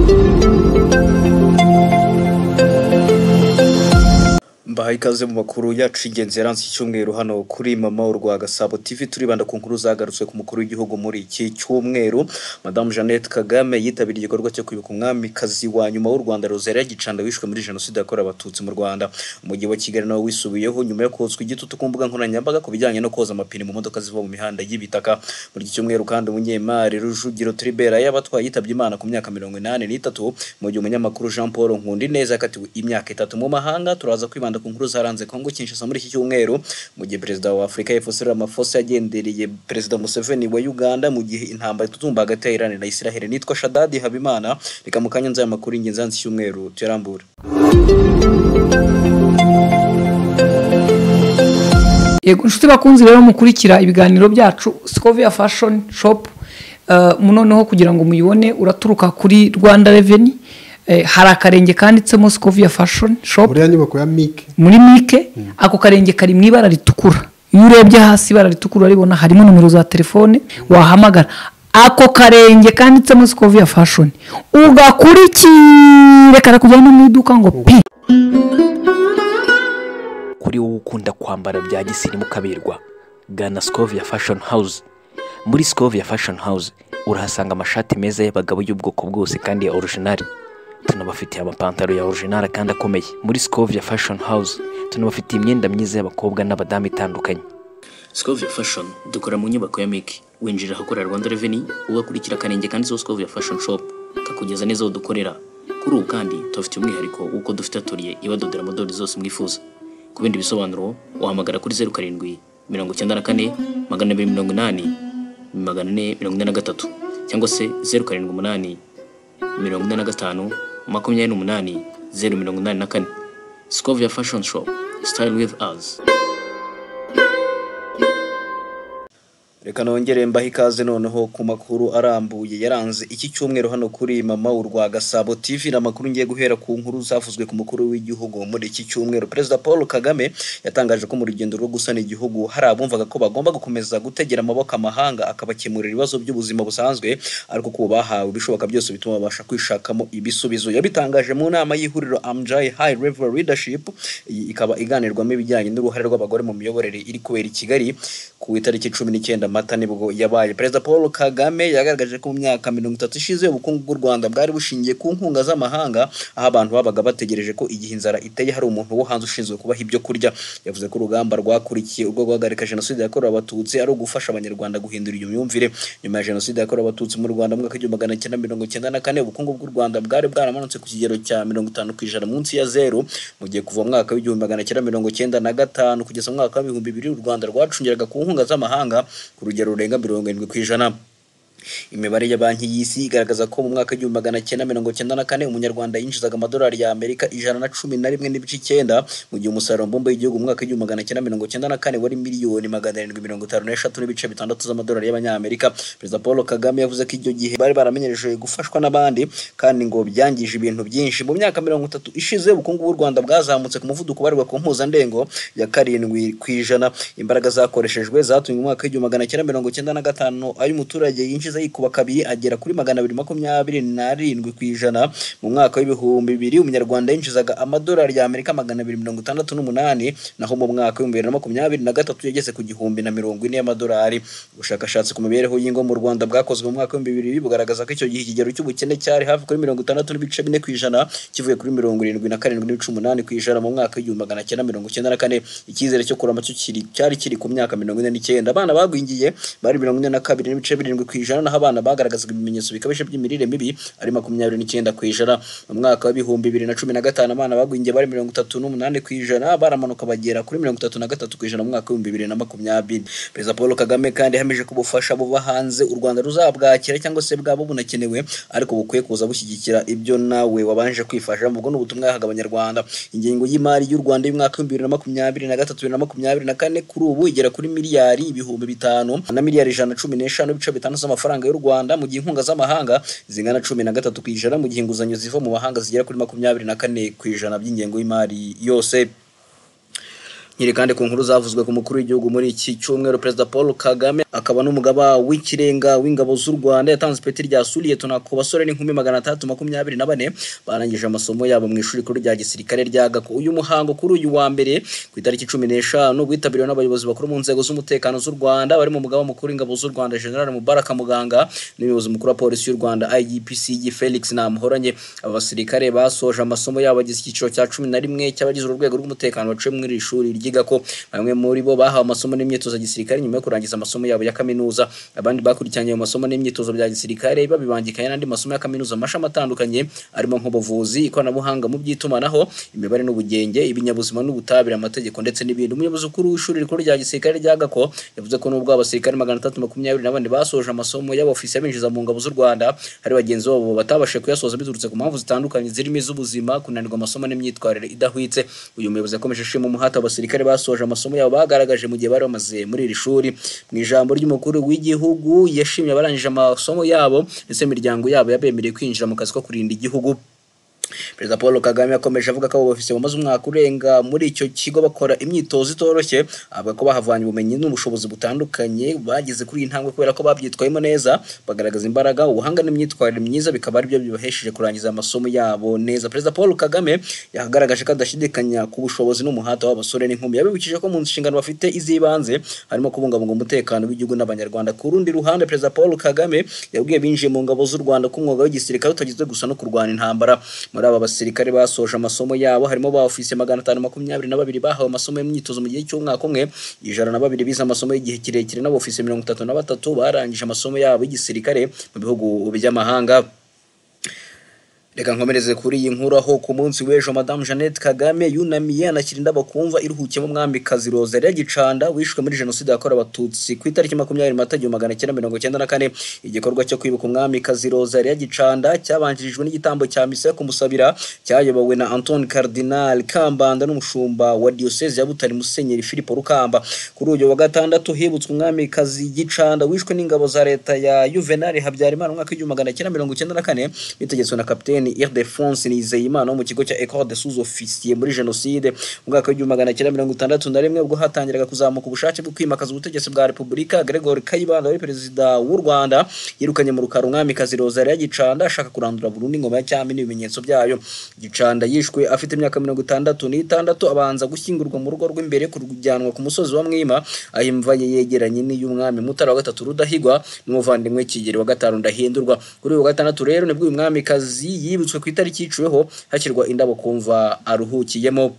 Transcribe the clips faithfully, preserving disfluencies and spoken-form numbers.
Mbahaye ikaze mu makuru yacu y'ingenzi yaranze icyumweru hano kuri Mama Urwa Gasabo T V. Turibanda ku nkuru zagarutswe ku mukuru w'igihugu muri iki cyumweru. Madame Jeannette Kagame yitabiriye igikorwa cyo kwibuka umwamikazi wa nyuma w'u Rwanda Rosalie Gicanda wishwe muri jenoside yakorewe abatutsi mu Rwanda. Umujyi wa Kigali nawo wisubiyeho nyuma yo kotswa igitutu ku mbuga nkoranyambaga ku bijyanye no koza amapine mu modoka ziva mu mihanda y'ibitaka. Muri iki cyumweru kandi umunyemari Rujugiro Tribert yabatwaye yitabye Imana ku myaka mirongo inani n'itatu, mu gihe umunyamakuru Jean Paul Nkundineza yakatiwe imyaka itatu mu mahanga. Turaza kwibanda ku nkuru zaranze Kongo Kinshasa muri iki cyumweru, mu gihe perezida wa Afrika y'Epfo Cyril Ramaphosa yagendereye perezida Museveni wa Uganda, mu gihe intambara itutumba hagati ya Iran na Israel. Nitwa Shadadi Habimana, reka mu kanya nzaya makuru y'ingenzi yanze icyumweru tuyarambura. Yego nshuti bakunzi rero mukurikira ibiganiro byacu Scovia Fashion Shop, uh, munoneho kugira ngo muyibone uraturuka kuri Rwanda Revenue. Eh, hari akarenge kanditsemo Scovia Fashion Shop muri nyubako ya Mike, muri Mike. mm. Ako karenge kari mu ibara ritukura. Iyo urebye hasi ibara ritukura aribona harimo numero za telefone mm. wahamagara. Ako karenge kanditsemo Scovia Fashion ugakurikire karakujyana mu iduka ngo pi. Kuri wowe ukunda kwambara bya gisirimu kabirwa, gana Scovia Fashion House. Muri Scovia Fashion House urahasanga amashati meza y'abagabo y'ubwoko bwose kandi ya original. Tunabafitiye amapantaro ya original kandi akomeye. Muri Scovia Fashion House tunabafitiye imyenda myiza y'abakobwa n'abadamu itandukanye. Scovia Fashion dukora mu nyubako ya Mike. Winjira ahakorera Rwanda Revenue ugakurikira akarenge kandi zo Scovia Fashion Shop kakugeza neza aho dukorera. Kuri ubu kandi tubafitiye umwihariko uko dufite atelier ibadodera modeli zose mwifuza. Ku bindi bisobanuro wahamagara kuri zero karindwi mirongo icyenda na kane magana abiri mirongo inani magana ane mirongo ine na gatatu cyangwa se zero karindwi umunani mirongo ine na gatanu makumyabiri n'umunani zero mirongo inani na kane. Scovia Fashion Shop, style with us. Reka nongere mbaha ikaze noneho ku makuru arambuye yaranze iki cyumweru hano kuri Mama Urwa Gasabo T V. Na makuru ngiye guhera ku nkuru zafuzwe ku mukuru w'igihugu muri iki cyumweru. Perezida Paul Kagame yatangaje ko mu rugendo rwo gusana igihugu hari abumvaga ko bagomba gukomeza gutegera amaboko amahanga akabakemurira ibibazo by'ubuzima busanzwe, ariko ko bahawe bishoboka byose bituma babasha kwishakamo ibisubizo. Yabitangaje mu nama y'ihuriro Amjai High Level Leadership, ikaba iganirwamo ibijyanye n'uruhare rw'abagore mu miyoborere iri kubera i Kigali ku itariki cumi n'icyenda Mata nibwo yabaye. Perezida Paul Kagame yagaragaje ko mu myaka mirongo itatu ishize ubukungu bw'u Rwanda bwari bushingiye ku nkunga z'amahanga, aho abantu babaga bategereje ko igihe inzara iteye hari umuntu wo hanze ushinzwe kubaha ibyo kurya. Yavuze ko urugamba rwakurikiye urwo guhagarika jenoside yakorewe abatutsi ari ugufasha abanyarwanda guhindura iyo myumvire. Nyuma ya jenoside yakorewe abatutsi mu Rwanda mu mwaka w'igihumbi magana cyenda mirongo icyenda na kane ubukungu bw'u Rwanda bwari bwaramanutse ku kigero cya mirongo itanu ku ijana munsi ya zero, mu gihe kuva mu mwaka w'igihumbi magana cyenda mirongo icyenda na gatanu kugeza mu mwaka w'ibihumbi bibiri u Rwanda rwacungiraga ku nkunga z'amahanga ku rugero rurenga mirongo irindwi ku ijana. Imibare ya banki y'isi igaragaza ko mu mwaka w'igihumbi magana cyenda mirongo cyenda na kane umunyarwanda yinjizaga amadolari ya Amerika ijana na cumi na rimwe n'ibice icyenda, mu gihe umusaruro mbumbe w'igihugu mu mwaka w'igihumbi magana cyenda mirongo cyenda na kane wari miliyoni magana arindwi mirongo itanu n'eshatu n'ibice bitandatu z'amadolari y'abanyamerika. Perezida Paul Kagame yavuze ko icyo gihe bari baramenyereje gufashwa n'abandi kandi ngo byangije ibintu byinshi. Mu myaka mirongo itatu ishize ubukungu bw'u Rwanda bwazamutse ku muvuduko barirwa ku mpuzandengo ya karindwi ku ijana. Imbaraga zakoreshejwe zatumye mu mwaka w'igihumbi magana cyenda mirongo cyenda na gatanu ayo umuturage yinjiza yikuba kabiri agera kuri magana abiri makumyabiri n'arindwi ku ijana. Mu mwaka w'ibihumbi bibiri umunyarwanda yinjizaga amadolari ya Amerika magana abiri mirongo itandatu n'umunani, naho mu mwaka w'ibihumbi bibiri na makumyabiri na gatatu yageze ku gihumbi na mirongo ine y'amadolari. Ubushakashatsi ku mibereho y'ingo mu Rwanda bwakozwe mu mwaka w'ibihumbi bibiri bugaragaza ko icyo gihe ikigero cy'ubukene cyari hafi kuri mirongo itandatu n'ibice bine ku ijana kivuye kuri mirongo irindwi na karindwi n'ibice umunani ku ijana mu mwaka w'igihumbi magana cyenda mirongo cyenda na kane. Icyizere cyo kurama cyo kiri cyari kiri ku myaka mirongo ine n'icyenda. Abana bagwingiye bari mirongo ine na kabiri n'ibice birindwi ku ijana, naho abana bagaragazaga ibimenyetso bikabije by'imirire mibi ari makumyabiri n'icyenda ku ijana. Mu mwaka w'ibihumbi bibiri na cumi na gatanu abana bagwingiye bari mirongo itatu n'umunani ku ijana, baramanuka bagera kuri mirongo itatu na gatatu ku ijana mu mwaka w'ibihumbi bibiri na makumyabiri. Perezida Paul Kagame kandi yahamije ko ubufasha buva hanze u Rwanda ruzabwakira cyangwa se bwabo bunakenewe, ariko bukwiye kuza bushyigikira ibyo nawe wabanje kwifasha. Ubwo n'ubutumwa yahaga abanyarwanda. Ingengo y'imari y'u Rwanda y'umwaka w'ibihumbi bibiri na makumyabiri na gatatu bibiri na makumyabiri na kane kuri ubu igera kuri miliyari ibihumbi bitanu na miliyari ijana na cumi n'eshanu n'ibice bitanu z'amafaranga y'u Rwanda, mu gihe inkunga z'amahanga zingana cumi na gatatu ku ijana, mu gihe inguzanyo ziva mu mahanga zigera kuri makumyabiri na kane ku ijana by'ingengo y'imari yose. Nyiri kandi ku nkuru zavuzwe ku mukuru w'igihugu muri iki cyumweru, Perezida Paul Kagame akaba n'umugaba w'ikirenga w'ingabo z'u Rwanda yatanze ipeti rya Lieutenant ku basore n'inkumi magana atatu makumyabiri na bane barangije amasomo yabo mu ishuri rikuru rya gisirikare rya Gako. Uyu muhango kuri uyu wa mbere ku itariki cumi n'eshanu witabiriwe n'abayobozi bakuru mu nzego z'umutekano z'u Rwanda bari mu mugaba mukuru w'ingabo z'u Rwanda General Mubaraka Muganga n'umuyobozi mukuru wa polisi y'u Rwanda I G P C Felix Namuhoranye. Abasirikare basoje amasomo yabo bagize icyiciro cya cumi na rimwe cy'abagize urwego rw'umutekano baciye muri iri shuri ry'Igako. Bamwe muri bo bahawe amasomo n'imyitozo ya gisirikare nyuma yo kurangiza amasomo yabo ya kaminuza. Abandi bakurikiranye ayo masomo n'imyitozo bya gisirikare babibangikanye n'andi masomo ya kaminuza amashami atandukanye arimo nk'ubuvuzi, ikoranabuhanga mu by'itumanaho, imibare n'ubugenge, ibinyabuzima n'ubutabire, amategeko ndetse n'ibindi. Umuyobozi mukuru w'ishuri rikuru rya gisirikare rya Gako yavuze ko nubwo abasirikare magana atatu makumyabiri na bane basoje amasomo y'abofisiye binjiza mu ngabo z'u Rwanda, hari bagenzi babo batabashe kuyasoza biturutse ku mpamvu zitandukanye zirimo iz'ubuzima, kunanirwa amasomo n'imyitwarire idahwitse. Uyu muyobozi yakomeje ashima umuhate abasirikare basoje amasomo yabo bagaragaje mu gihe bari bamaze muri iri shuri. Mu ijambo ry'umukuru w'igihugu yashimye abarangije amasomo yabo ndetse imiryango yabo yabemereye kwinjira mu kazi ko kurinda igihugu. Perezida Paul Kagame yakomeje avuga ko abo bafise bamaze umwaka urenga muri icyo kigo bakora imyitozo itoroshye, avuga ko bahavanye ubumenyi n'ubushobozi butandukanye bageze kuri iyi ntambwe kubera ko babyitwayemo neza, bagaragaza imbaraga, ubuhanga n'imyitwarire myiza, bikaba ari byo bibahesheje kurangiza amasomo yabo neza. Perezida Paul Kagame yagaragaje ko adashidikanya ku bushobozi n'umuhate w'abasore n'inkumi. Yabibukije ko mu nshingano bafite iz'ibanze harimo kubungabunga umutekano w'igihugu n'abanyarwanda. Ku rundi ruhande, Perezida Paul Kagame yabwiye binjiye mu ngabo z'u Rwanda ko umwuga w'igisirikare utagizwe gusa no kurwana intambara. Muri aba basirikare basoje amasomo yabo harimo ba ofisiye magana atanu makumyabiri na babiri bahawe amasomo y'imyitozo mu gihe cy'umwaka umwe, ijana na babiri bize amasomo y'igihe kirekire, n'aba ofisiye mirongo itatu na batatu barangije amasomo yabo y'igisirikare mu bihugu by'amahanga. Reka nkomereze kuri iyi nkuru aho ku munsi w'ejo Madame Jeannette Kagame yunamiye anakira indabo kumva iruhukiye mu mwamikazi Rosalie Gicanda wishwe muri jenoside yakorewe abatutsi ku itariki makumyabiri Mata igihumbi magana cyenda mirongo cyenda na kane. Igikorwa cyo kwibuka umwamikazi Rosalie Gicanda cyabanjirijwe n'igitambo cya misa yo kumusabira cyayobowe na Antoine Cardinal Kambanda n'umushumba wa diocese ya Butare Musenyeri Philippe Rukamba. Kuri uyu wa gatandatu hibutswe umwamikazi Gicanda wishwe n'ingabo za leta ya Juvenal Habyarimana mu mwaka w'igihumbi magana cyenda mirongo cyenda na kane bitegetswe na Kapiteni Ildefonse Nizeyimana mu kigo cya École des sous-officiers muri jenoside mu mwaka w'igihumbi magana cyenda mirongo itandatu na rimwe ubwo hatangiraga kuzamuka ubushake bwo kwimakaza ubutegetsi bwa Repubulika. Gregory Kayibanda wari perezida w'u Rwanda yirukanye mu rukaro umwamikazi Rosalie Gicanda ashaka kurandura burundu ingoma ya cyami n'ibimenyetso byayo. Gicanda yishwe afite imyaka mirongo itandatu n'itandatu, abanza gushyingurwa mu rugo rw'imbere kurujyanwa ku musozi wa Mwima aho imva ye yegeranye n'iy'umwami Mutara wa gatatu Rudahigwa n'umuvandimwe Kigeli wa gatanu Ndahindurwa. Kuri uyu wa gatandatu rero nibwo uyu mwamikazi yibutswe ku itariki yiciweho hashyirwa indabo kumva aruhukiyemo.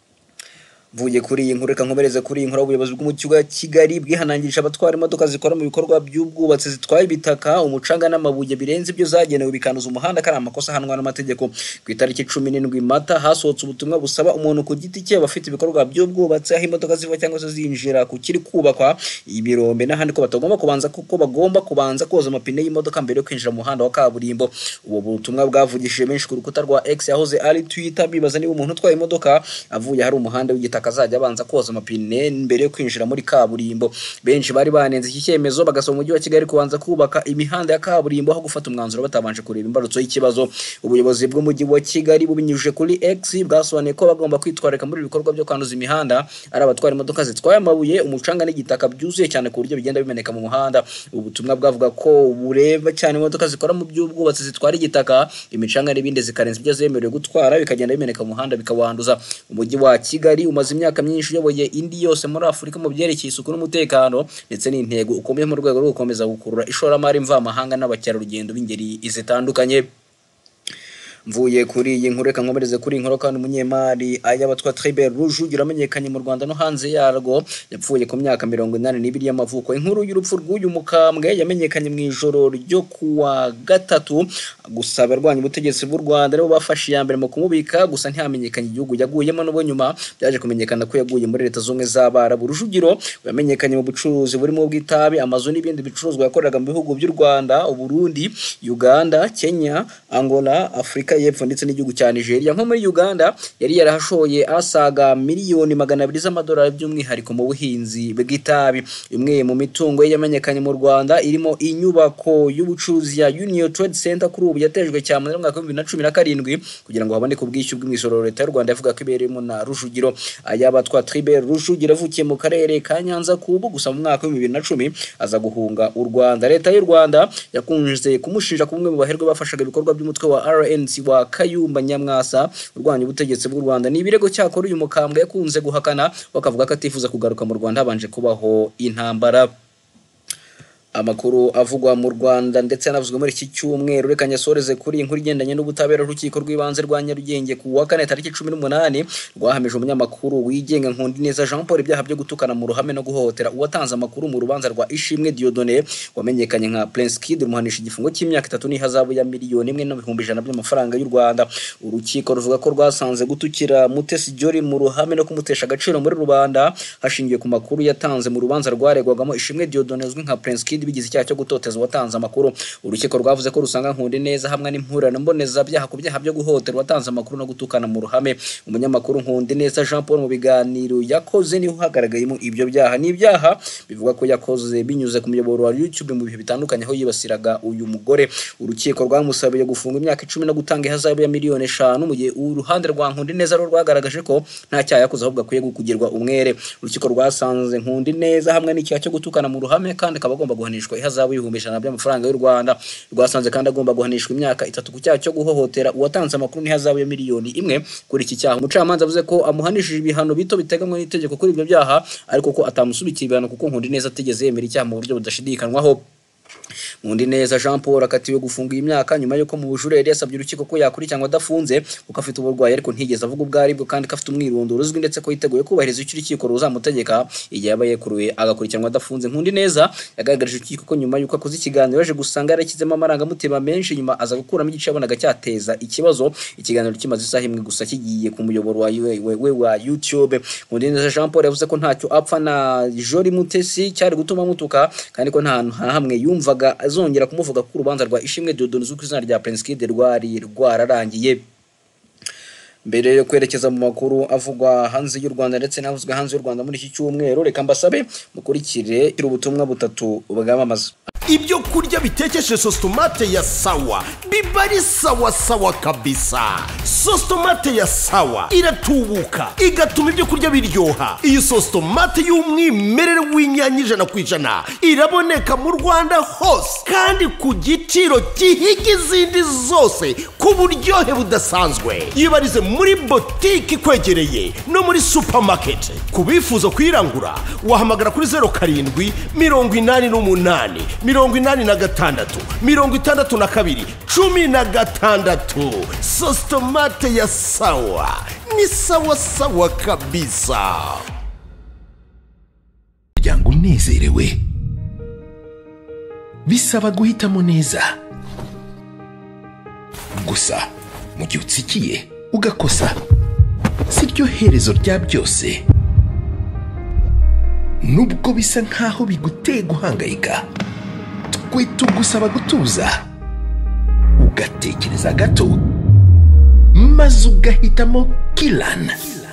Vuye kuri iyi nkuru, reka nkomereze kuri iyi nkuru. Ubuyobozi bw'umujyi wa Kigali bwihanangirije abatwara imodoka zikora mu bikorwa by'ubwubatsi zitwaye ibitaka, umucanga n'amabuye birenze ibyo zagenewe bikanuza umuhanda kari amakosa ahanwa n'amategeko. Ku itariki cumi n'indwi Mata hasohotse ubutumwa busaba umuntu ku giti cye bafite ibikorwa by'ubwubatsi aho imodoka ziva cyangwa se zinjira ku kiri kubakwa ibirombe n'ahandi ko batagomba kubanza kuko bagomba kubanza koza amapine y'imodoka mbere yo kwinjira mu muhanda wa kaburimbo. Ubu butumwa bwavugishije benshi ku rukuta rwa X yahoze ari Twitter, bibaza niba umuntu utwaye imodoka avuye hari umuhanda w'igitaka akazajya abanza koza amapine mbere yo kwinjira muri kaburimbo. Benshi bari banenze iki cyemezo bagasaba umujyi wa Kigali kubanza kubaka imihanda ya kaburimbo aho gufata umwanzuro batabanje kureba imbarutso y'ikibazo. Ubuyobozi bw'umujyi wa Kigali bubinyujije kuri X bwasobanuye ko bagomba kwitwarika muri ibikorwa byo kwanduza imihanda ari abatwara imodoka zitwaye amabuye, umucanga n'igitaka byuzuye cyane ku buryo bigenda bimeneka mu muhanda. Ubutumwa bwavuga ko bureba cyane imodoka zikora mu by'ubwubatsi zitwara igitaka, imicanga n'ibindi zikarenza ibyo zemerewe gutwara bikagenda bimeneka mu muhanda bikawanduza. Umujyi wa Kigali umaze imyaka myinshi uyoboye indi yose muri Afurika mu byerekeye isuku n'umutekano ndetse n'intego ukomeye mu rwego rwo gukomeza gukurura ishoramari mvamahanga n'abakerarugendo b'ingeri zitandukanye. Mvuye kuri iyi nkuru, reka nkomereze kuri inkuru kandi umunyemari ayabatwa Tribert Rujugira amenyekanye mu Rwanda no hanze yarwo yapfuye ku myaka mirongo inani n'ibiri y'amavuko. Inkuru y'urupfu rw'uyu mukambwe yamenyekanye mu ijoro ryo kuwa gatatu, gusa abarwanya ubutegetsi bw'u Rwanda rero bafashe iya mbere mu kumubika, gusa ntihamenyekanye igihugu yaguyemo, n'ubwo nyuma byaje kumenyekana ko yaguye muri Leta Zunze z'Abarabu. Rujugiro yamenyekanye mu bucuruzi burimo ubw'itabi, amazu n'ibindi bicuruzwa yakoreraga mu bihugu by'u Rwanda, Burundi, Uganda, Kenya, Angola, Afrika y'Epfo ndetse n'igihugu cya Nigeria. Nko muri Uganda yari yarahashoye asaga miliyoni magana abiri z'amadolari by'umwihariko mu buhinzi bw'itabi. Imwe mu mitungo yamenyekanye mu Rwanda irimo inyubako y'ubucuruzi ya Union Trade Center kuri ubu yatejwe cyane mu mwaka wa bibiri na cumi na karindwi kugira ngo haboneke ubwishyu bw'imisoro. Leta y'u Rwanda yavuga ko ibereyemo na Rujugiro. Ayabatwa Tribert Rujugiro avukiye mu karere ka Nyanza kubu gusa mu mwaka wa bibiri na cumi aza guhunga u Rwanda. Leta y'u Rwanda yakunze kumushinja kumwe mu baherwe bafashaga ibikorwa by'umutwe wa R N C wa Kayumba Nyamwasa urwanya ubutegetsi bw'u Rwanda. Ni ibirego cyakora uyu mukambwe yakunze guhakana bakavuga ko atifuza kugaruka mu Rwanda habanje kubaho intambara. Amakuru avugwa mu Rwanda ndetse yanavuzwe muri iki cyumweru reka nyasoreze kuri inkuru igendanye n'ubutabera. Urukiko rw'ibanze rwa Nyarugenge ku wa kane tariki cumi n'umunani rwahamije umunyamakuru wigenga Nkundineza Jean Paul ibyaha byo gutukana mu ruhame no guhohotera uwatanze amakuru mu rubanza rwa Ishimwe Dieudonné wamenyekanye nka Prince Kid, rumuhanisha igifungo cy'imyaka itatu n'ihazabu ya miliyoni imwe n'ibihumbi ijana by'amafaranga y'u Rwanda. Urukiko ruvuga ko rwasanze gutukira Mutesi Jolly mu ruhame no kumutesha agaciro muri rubanda hashingiye ku makuru yatanze mu rubanza rwaregwagamo Ishimwe Dieudonné uzwi nka Prince Kid bigize icyaha cyo gutoteza uwatanze amakuru. Urukiko rwavuze ko rusanga Nkundineza hamwe n'impurana mboneza byaha ku byaha byo guhotera uwatanze amakuru no gutukana mu ruhame. Umunyamakuru Nkundineza Jean Paul mu biganiro yakoze niho hagaragayemo ibyo byaha. Ni ibyaha bivuga ko yakoze binyuze ku muyoboro wa YouTube mu bihe bitandukanye aho yibasiraga uyu mugore. Urukiko rwamusabiye gufunga imyaka icumi no gutanga ihazabu ya miliyoni eshanu mu gihe uruhande rwa Nkundineza ro rwagaragaje ko nta cyaha yakoze ahubwo akwiye gukugirwa umwere. Urukiko rwasanze Nkundineza hamwe n'icyaha cyo gutukana mu ruhame kandi akaba agomba guhanishwa ihazabu y'ibihumbi ijana by'amafaranga y'u Rwanda. Rwasanze kandi agomba guhanishwa imyaka itatu ku cyaha cyo guhohotera uwatanze amakuru n'ihazabu ya miliyoni imwe kuri iki cyaha. Umucamanza avuze ko amuhanishije ibihano bito biteganywa n'itegeko kuri ibyo byaha ariko ko atamusubikira ibihano kuko Nkundineza atigeze yemera icyaha mu buryo budashidikanywaho. Nkundineza Jean Paul akatiwe gufunga imyaka nyuma yuko mu bujurire yari yasabye urukiko ko yakurikiranwa adafunze kuko afite uburwayi ariko ntigeze avuga ubwari bwo kandi kafite umwirondoro uzwi ndetse ko yiteguye kubahiriza icyo urukiko ruzamutegeka igihe yaba yekuruye agakurikiranwa adafunze. Nkundineza yagaragarije urukiko ko nyuma yuko akoze ikiganiro yaje gusanga yarakizemo amarangamutima menshi nyuma aza gukuramo igice yabonaga cyateza ikibazo. Ikiganiro kimaze isaha imwe gusa kigiye ku muyoboro wa we wa YouTube. Nkundineza Jean Paul yavuze ko ntacyo apfa na Jolly Mutesi cyari gutuma mutuka kandi ko nta hantu hamwe yumvaga azongera kumuvuga ku rubanza rwa Ishimwe Dieudonné uzwi ku izina rya Prince Kid rwari rwararangiye. Mbere yo kwerekeza mu makuru avugwa hanze y'u Rwanda ndetse n'avuzwe hanze y'u Rwanda muri iki cyumweru reka mbasabe mukurikire ubutumwa butatu bwamamaza. Ibyo kurya bitekeshe sostomate ya sawa bibari sawa sawa kabisa. Sostomate ya sawa iratubuka igatuma ibyo kurya biryoha. Iyi sostomate y'umwimerere w'inyanya ijana ku ijana iraboneka mu Rwanda hose kandi ku giciro gihiga izindi zose ku buryohe budasanzwe. Yibarize muri botike ikwegereye no muri supermarket. Kubifuza kwirangura wahamagara kuri zero karindwi mirongo inani n'umunani mirongo inani na gatandatu mirongo itandatu na kabiri cumi na gatandatu. Sostomate ya sawa ni sawa sawa kabisa. Umuryango unezerewe bisaba guhitamo neza. Gusa mu gihe utsikiye ugakosa siryo herezo rya byose. Nubwo bisa nkaho biguteye guhangayika, twe tugusaba gutuza ugatekereza gato maze ugahitamo Kilan.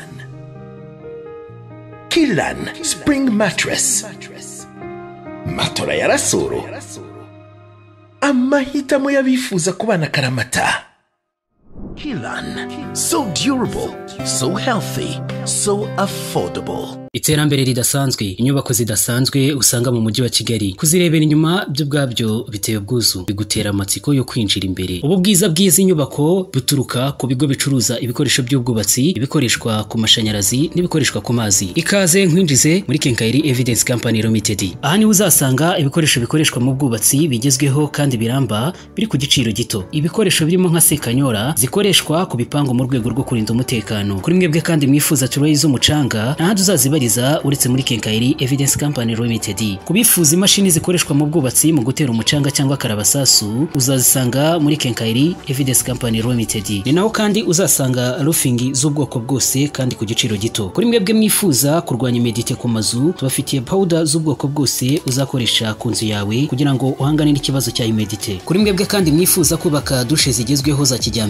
Kilan Spring Mattress, matora ya rasoro, amahitamo y'abifuza kubana karamata. Kilan, so durable, so healthy, so affordable. Iterambere ridasanzwe, inyubako zidasanzwe usanga mu mujyi wa Kigali. Kuzirebera inyuma byo bwabyo biteye ubwuzu, bigutera amatsiko yo kwinjira imbere. Ubu bwiza bw'izi nyubako buturuka ku bigo bicuruza ibikoresho by'ubwubatsi, ibikoreshwa ku mashanyarazi n'ibikoreshwa ku mazi. Ikaze nkwinjize muri Kenkayiri Evidence Company Limited. Aha ni uzasanga ibikoresho bikoreshwa mu bwubatsi bigezweho kandi biramba biri ku giciro gito. Ibikoresho birimo nka sekanyora zikoreshwa ku bipango mu rwego rwo kurinda umutekano. Kuri mwebwe kandi mwifuza turoyi z'umucanga nahandi uzazibari uretse muri Kenkayiri Evidence Company Limited. Kubifuza imashini zikoreshwa mu bwubatsi mu gutera umucanga cyangwa karabasasu uzazisanga muri Kenkayiri Evidence Company Limited. Ni naho kandi uzasanga roofing z'ubwoko bwose kandi ku giciro gito. Kuri mwebwe mwifuza kurwanya imedite ku mazu tubafitiye powder z'ubwoko bwose uzakoresha ku nzu yawe kugira ngo uhangane n'ikibazo cya imedite. Kuri mwebwe kandi mwifuza kubaka dushe zigezweho za kijyambere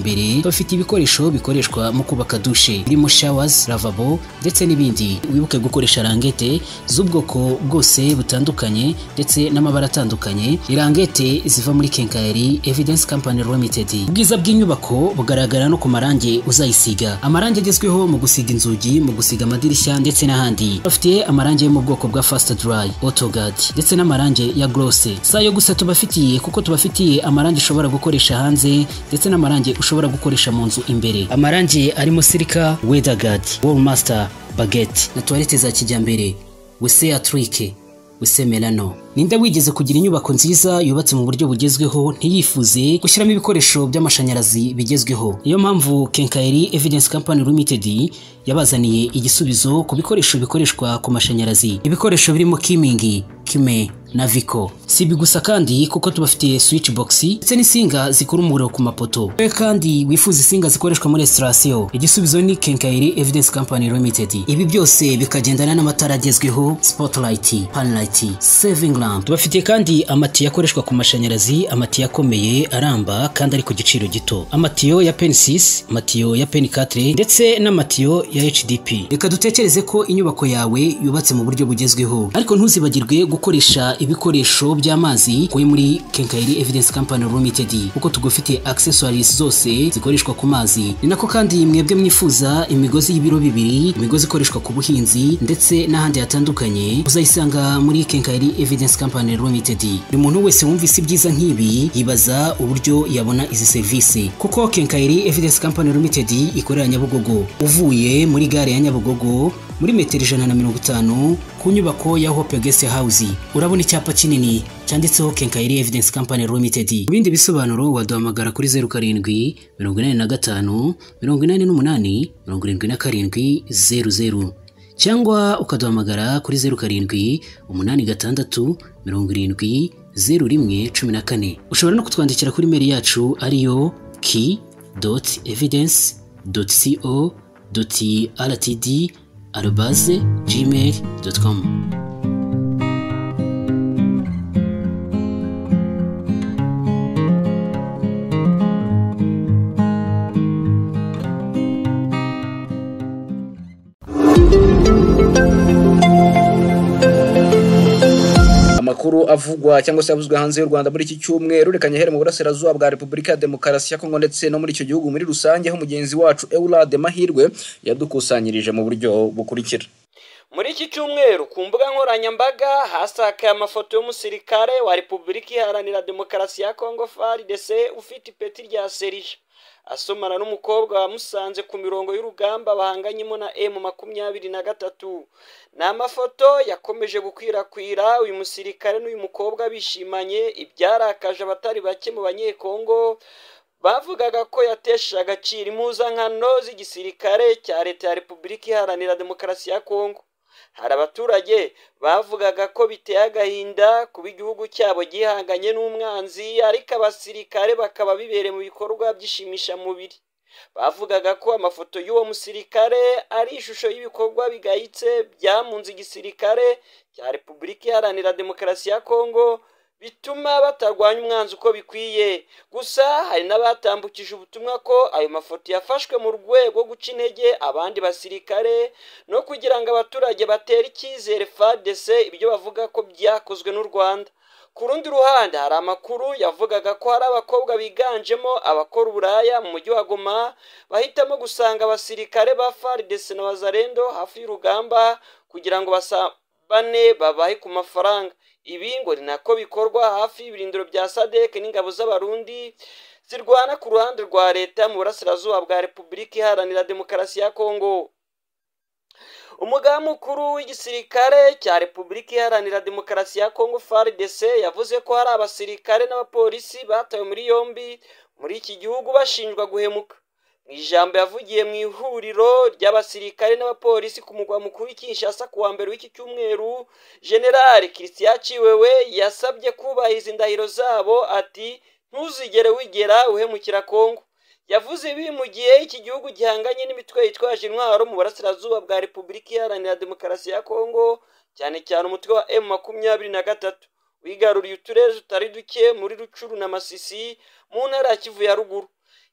bafite ibikoresho bikoreshwa mu kubaka dushe birimo showers, lavabo ndetse n'ibindi. Wibuke gukoresha rangete z'ubwoko bwose butandukanye ndetse n'amabara atandukanye. Irangete ziva muri Kenkayeri Evidence Company Limited. Ubwiza bw'inyubako bugaragara no ku marangi uzayisiga. Amarangi agezweho mu gusiga inzugi, mu gusiga amadirishya ndetse n'ahandi. Bafite amarangi yo mu bwoko bwa Fast Dry, Autoguard ndetse n'amarangi ya Gloss. Sayo gusa tubafitiye kuko tubafitiye amarangi ushobora gukoresha hanze ndetse n'amarangi ushobora gukoresha mu nzu imbere. Amarangi arimo Silica, Weatherguard, Wallmaster, Baguette na toilette za kijyambere. Wese Atrike, Wese Melano. Ninde wigeze kugira inyubako nziza yubatse mu buryo bugezweho ntiyifuze gushyiramo ibikoresho by'amashanyarazi bigezweho? Niyo mpamvu Kenkayeri Evidence Company Limited yabazaniye igisubizo ku bikoresho bikoreshwa ku mashanyarazi. Ibikoresho birimo Kimingi, Kime na Vico. Si gusa kandi kuko tubafitiye switch box ndetse n'insinga zikora umuriro ku mapoto. We kandi wifuza insinga zikoreshwa muri installation, igisubizo ni Kenkayeri Evidence Company Limited. Ibi byose bikagendana n'amatara agezweho, spotlight, panlight, saving lamp. Tubafitiye kandi amatiyo akoreshwa ku mashanyarazi, amatiyo akomeye aramba kandi ari ku giciro gito. Amatiyo ya Pen six, amatiyo ya Pen quatre ndetse n'amatiyo ya H D P. Reka dutekereze ko inyubako yawe yubatse mu buryo bugezweho, ariko ntuzibagirwe gukoresha ibikoresho by'amazi kuri muri Kenkayeri Evidence Company Limited kuko tugufite accessories zose zikoreshwa ku mazi. Ni nako kandi mwebwe mwifuza imigozi y'ibiro bibiri, imigozi ikoreshwa ku buhinzi ndetse n'ahandi hatandukanye, uzayisanga muri Kenkayeri Evidence Company Limited. Buri muntu wese wumvise ibyiza nk'ibi yibaza uburyo yabona izi service kuko Kenkayeri Evidence Company Limited ikorera Nyabugogo. Uvuye muri gare ya Nyabugogo muri metero ijana na mirongo itanu ku nyubako ya Hope Guest House urabona icyapa kinini cyanditseho Kenkayeri Evidence Company Limited. Ibindi bisobanuro waduhamagara kuri zero karindwi mirongo inani na gatanu mirongo inani n'umunani mirongo irindwi na karindwi zero zero cyangwa ukaduhamagara kuri zero karindwi umunani gatandatu mirongo irindwi zero rimwe cumi na kane. Ushobora no kutwandikira kuri mail yacu ariyo key dot evidence dot co dot r t d arobase gmail dot com. Amakuru avugwa cyangwa se yavuzwe hanze y'u Rwanda muri iki cyumweru reka nyahere mu burasirazuba bwa Repubulika ya Demokarasi ya Kongo ndetse no muri icyo gihugu muri rusange, aho mugenzi wacu Eulade Mahirwe yadukusanyirije mu buryo bukurikira. Muri iki cyumweru ku mbuga nkoranyambaga hasakaye amafoto y'umusirikare wa Repubulika Iharanira Demokarasi ya Kongo F A R D C ufite ipeti rya serija asomana n'umukobwa wamusanze ku mirongo y'urugamba bahanganyemo na M makumyabiri na gatatu. Ni amafoto yakomeje gukwirakwira uyu musirikare n'uyu mukobwa bishimanye, ibyarakaje abatari bake mu banyekongo bavugaga ko yatesheje agaciro impuzankano z'igisirikare cya leta ya Repubulika Iharanira Demokarasi ya Kongo. Hari abaturage bavugaga ko biteye agahinda kuba igihugu cyabo gihanganye n'umwanzi, ariko abasirikare bakaba bibereye mu bikorwa byishimisha mubiri. Bavugaga ko amafoto y'uwo musirikare ari ishusho y'ibikorwa bigayitse byamunze igisirikare cya Repubulika Iharanira Demokarasi ya Kongo bituma batarwanya umwanzi uko bikwiye. Gusa hari n'abatambukije ubutumwa ko ayo mafoto yafashwe mu rwego rwo guca intege abandi basirikare no kugira ngo abaturage batere icyizere F A R D C ibyo bavuga ko byakozwe n'u Rwanda. Ku rundi ruhande hari amakuru yavugaga ko hari abakobwa biganjemo abakora uburaya mu mujyi wa Goma bahitamo gusanga abasirikare ba F A R D C na Wazalendo hafi y'urugamba kugira ngo basabane babahe ku mafaranga. Ibi ngo ni nako bikorwa hafi y'ibirindiro bya S A D C n'ingabo z'abarundi zirwana ku ruhande rwa leta mu burasirazuba bwa Repubulika Iharanira Demokarasi ya Kongo. Umugaba mukuru w'igisirikare cya Repubulika Iharanira Demokarasi ya Kongo F A R D C yavuze ko hari abasirikare n'abapolisi batawe muri yombi muri iki gihugu bashinjwa guhemuka. Mu ijambo yavugiye mu ihuriro ry'abasirikare n'abapolisi ku mugwa mukuru w'Kinshasa ku wa mbere w'iki cyumweru, General Christian Chiwewe yasabye kubahiriza indahiro zabo ati ntuzigere wigera uhemukira Kongo. Yavuze ibi mu gihe iki gihugu gihanganye n'imitwe yitwaje intwaro mu burasirazuba bwa Repubulika Iharanira Demokarasi ya Kongo, cyane cyane umutwe wa M makumyabiri na gatatu wigaruriye uturere tutari duke muri Rucuru na Masisi mu ntara ya Kivu ya ruguru.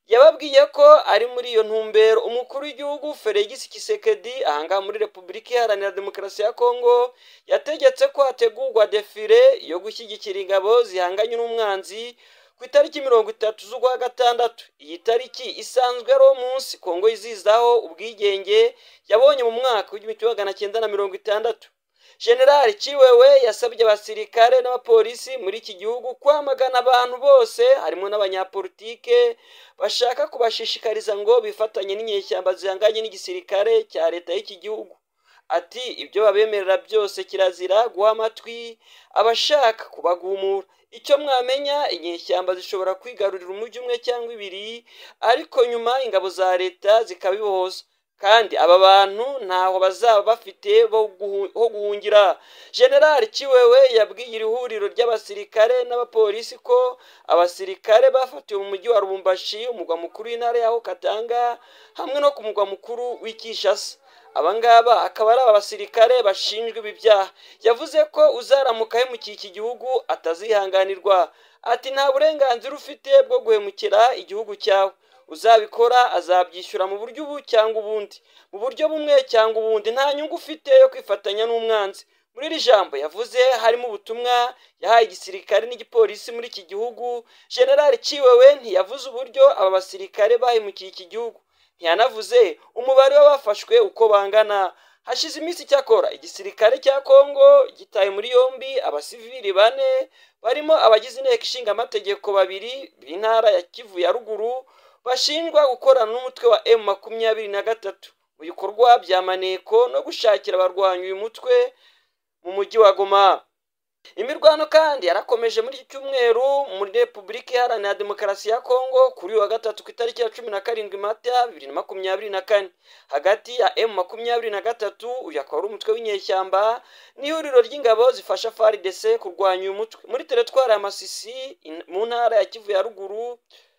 yababwiye ko ari muri iyo ntumbero umukuru w'igihugu Felix Tshisekedi ahangaha muri Repubulika Iharanira Demokarasi ya Kongo yategetse ko hategurwa defile yo gushyigikira ingabo zihanganye n'umwanzi ku itariki mirongo itatu z'ukwa gatandatu. Iyi tariki isanzwe ari umunsi Kongo izizaho ubwigenge yabonye mu mwaka w'igihumbi magana cyenda na mirongo itandatu. General Chiwewe yasabye abasirikare n'abapolisi muri iki gihugu kwamagana abantu bose harimo n'abanyapolitike bashaka kubashishikariza ngo bifatanye n'inyeshyamba zihanganye n'igisirikare cya leta y'iki gihugu. Ati ibyo babemerera byose kirazira guha amatwi abashaka kubagumura. Icyo mwamenya, inyeshyamba zishobora kwigarurira umujyi umwe cyangwa ibiri ariko nyuma ingabo za leta zikabibohoza, kandi aba bantu ntaho bazaba bafite ho guhungira. General Chiwewe yabwiye iri huriro ry'abasirikare n'abapolisi ko abasirikare bafatiwe mu mujyi wa Lubumbashi, umugwa mukuru w'intara yaho Katanga, hamwe no ku mugwa mukuru w'Kinshasa. Abangaba akaba ari abasirikare bashinjwe ibi byaha. Yavuze ko uzaramuka hemukiye iki gihugu atazihanganirwa. Ati nta burenganzira ufite bwo guhemukira igihugu cyawe, uzabikora azabyishyura mu buryo ubu cyangwa ubundi, mu buryo bumwe cyangwa ubundi, nta nyungu ufite yo kwifatanya n'umwanzi. Muri iri jambo yavuze harimo ubutumwa yahaye igisirikare n'igipolisi muri iki gihugu. General Chiwewe ntiyavuze uburyo aba basirikare bahemukiye iki gihugu, ntiyanavuze umubare w'abafashwe uko bangana. Hashize iminsi cyakora igisirikare cya Kongo gitaye muri yombi abasivili bane barimo abagize inteko ishinga amategeko babiri b'intara ya Kivu ya ruguru bashinjwa gukorana n'umutwe wa M makumyabiri na gatatu mu bikorwa bya maneko no gushakira abarwanya uyu mutwe mu mujyi wa Goma. Imirwano kandi yarakomeje muri iki cyumweru muri Repubulika Iharanira Demokarasi ya Kongo kuri wa gatatu ku itariki ya cumi na karindwi Mata bibiri na makumyabiri na kane hagati ya M makumyabiri na gatatu, uyu akaba ari umutwe w'inyeshyamba, n'ihuriro ry'ingabo zifasha F A R D C kurwanya uyu mutwe muri teritwari ya Masisi mu ntara ya Kivu ya ruguru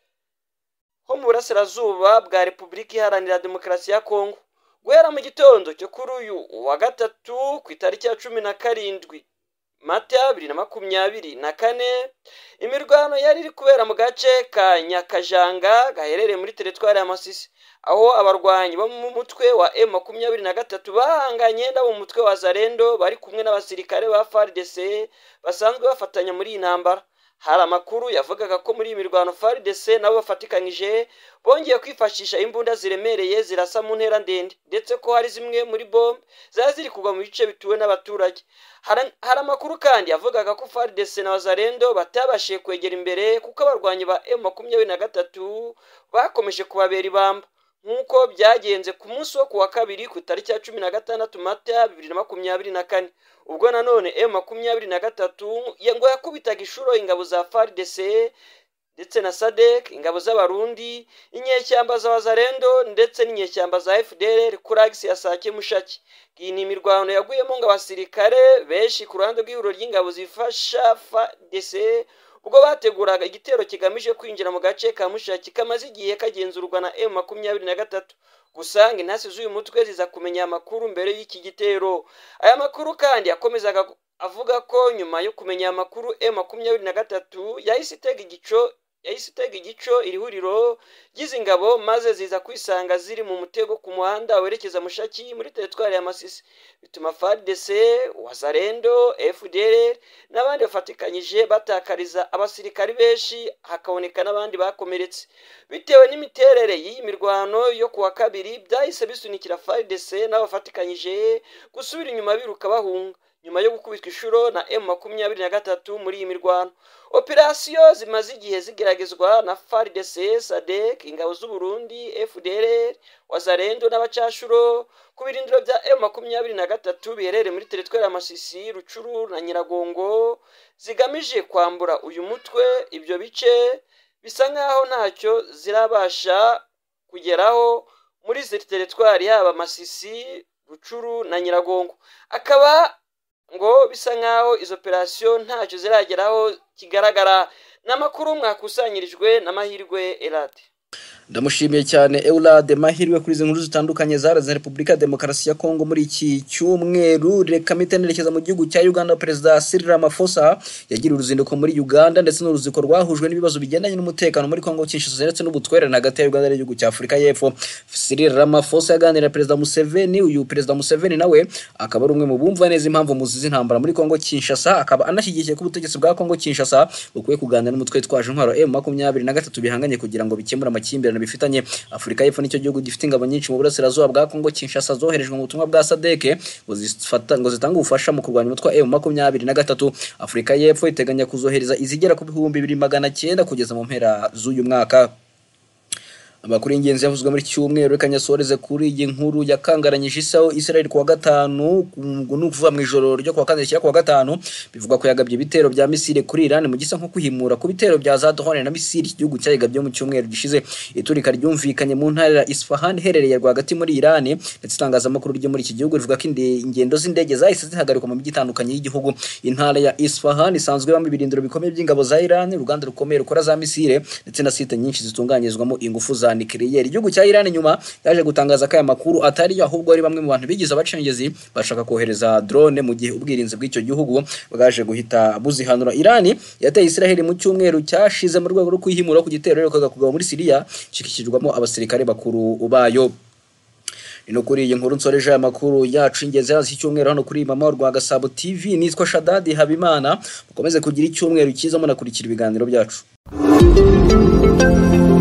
ho mu burasirazuba bwa Repubulika Iharanira Demokarasi ya Kongo. Guhera mu gitondo cyo kuri uyu wa gatatu ku itariki ya cumi na karindwi Mata bibiri na makumyabiri na kane, imirwano yari iri kubera mu gace ka Nyakajanga gaherereye muri teritwari ya Masisi, aho abarwanyi bo mu mutwe wa M makumyabiri na gatatu bahanganye n'abo mu mutwe wa Zarendo bari kumwe n'abasirikare ba F A R D C basanzwe bafatanya muri iyi ntambara. Hari amakuru yavugaga ko muri iyi mirwano F A R D C nabo bafatikanyije bongeye kwifashisha imbunda ziremereye zirasa mu ntera ndende, ndetse ko hari zimwe muri bombe zari ziri kugwa mu bice bituwe n'abaturage. Hari amakuru kandi yavugaga ko F A R D C na Wazalendo batabashije kwegera imbere kuko abarwanyi ba M makumyabiri na gatatu bakomeje kubabera ibamba, nk'uko byagenze ku munsi wo kuwa kabiri ku itariki ya cumi na gatandatu Mata bibiri na makumyabiri na kane, ubwo nanone M makumyabiri na gatatu ngo yakubitaga inshuro ingabo za F A R D C ndetse na S A D C, ingabo z'abarundi, inyeshyamba za Wazalendo ndetse n'inyeshyamba za F D L R kuri agisi ya Sake Mushaki. Iyi ni imirwano yaguyemo ngo abasirikare benshi ku ruhande rw'ihuriro ry'ingabo zifasha F A R D C ubwo bateguraga igitero kigamije kwinjira mu gace ka Mushaki kamaze igihe kagenzurwa na M makumyabiri na gatatu. Gusa ngo intasi z'uyu mutwe ziza kumenya amakuru mbere y'iki gitero. Aya makuru kandi yakomezaga avuga ko nyuma yo kumenya amakuru M makumyabiri na gatatu yahise itega igico yahise itega igico iri huriro ry'izi ngabo maze ziza kwisanga ziri mu mutego ku muhanda werekeza Mushaki muri teritwari ya Masisi, bituma F A R D C, Wazalendo, F D L R n'abandi bafatikanyije batakariza abasirikari benshi, hakaboneka n'abandi bakomeretse. Bitewe n'imiterere y'iyi mirwano yo kuwa kabiri byahise bisunikira F A R D C n'abafatikanyije gusubira inyuma biruka bahunga nyuma yo gukubitwa inshuro na M makumyabiri na gatatu muri iyi mirwano. Operasiyo zimaze igihe zigeragezwa na F A R D C, S A D C, ingabo z'u Burundi, F D L R, Wazalendo n'abacashuro ku birindiro bya M makumyabiri na gatatu biherereye muri teritwari ya Masisi, Rucuru na Nyiragongo, zigamije kwambura uyu mutwe ibyo bice bisa nkaho ntacyo zirabasha kugeraho muri izi teritwari yaba Masisi, Rucuru na Nyiragongo. Akaba ngo bisa nkaho izo operasiyo ntacyo zirageraho kigaragara. N'amakuru mwakusanyirijwe n'amahirwe Elade. Ndamushimiye cyane Eulade Mahirwe kuri izi nkuru zitandukanye zaraze Repubulika Demokarasi ya Kongo muri iki cyumweru. Reka mitenerekeza mu gihugu cya Uganda. Perezida Cyril Ramaphosa yagira uruzinduko muri Uganda ndetse n'uruziko rwahujwe n'ibibazo bigendanye n'umutekano muri Kongo Kinshasa ndetse n'ubutwererane hagati ya Uganda n'igihugu cya Afurika y'Epfo. Cyril Ramaphosa yaganira Perezida Museveni. Uyu Perezida Museveni nawe akaba ari umwe mu bumva neza impamvu muzizi intambara muri Kongo Kinshasa, akaba anashyigikiye ko ubutegetsi bwa Kongo Kinshasa bukwiye kuganira n'umutwe twaje intwaro M makumyabiri na gatatu bihanganye kugira ngo bikemure amakimbirane bifitanye. Afurika y'Epfo nicyo gihugu gifite ingabo nyinshi mu burasirazuba bwa Kongo Kinshasa zoherejwe mu butumwa bwa Sadeke ngo zifata ngo zitanga ubufasha mu kurwanya umutwe M makumyabiri na gatatu. Afurika y'Epfo iteganya kuzohereza izigera ku bihumbi bibiri magana cyenda kugeza mu mpera z'uyu mwaka. Amakuru y'ingenzi yavuzwe muri cyumweru reka nyasoreze kuri iyi nkuru yakangaranyije isaho Israel kuwa gatanu kuva mu ijoro ryo kuwa kane kuwa gatanu bivuga ko yagabye ibitero bya misile kuri Iran mu gisa nko kwihimura ku bitero bya za drone na misile igihugu cyayigabye mu cyumweru gishize. Iturika ryumvikanye mu ntara ya Isfahan herereye rwagati muri Iran ndetse itangazamakuru ryo muri iki gihugu rivuga ko ingendo z'indege zahise zihagarikwa mu mijyi itandukanye y'igihugu. Intara ya Isfahan isanzwe bamwe ibirindiro bikomeye by'ingabo za Iran, uruganda rukomeye rukora za misile ndetse na site nyinshi zitunganyirizwamo ingufu za nucleaire. Igihugu cya Iran nyuma yaje gutangaza ko aya makuru atari ahubwo ari bamwe mu bantu bigize abacengezi bashaka kohereza drone mu gihe ubwirinzi bw'icyo gihugu bwaje guhita buzihanura. Iran yateye Israel mu cyumweru cyashize mu rwego rwo kwihimura ku gitero rero kugaba muri Syria kikikijwamo abasirikare bakuru bayo. Ino kuri iyi nkuru nsoreje aya makuru yacu ingeze hasi cyumweru hano kuri Mama Rwa Gasabo T V. Nitwa Shadadi Habimana, mukomeze kugira icyumweru cyiza munakurikira ibiganiro byacu.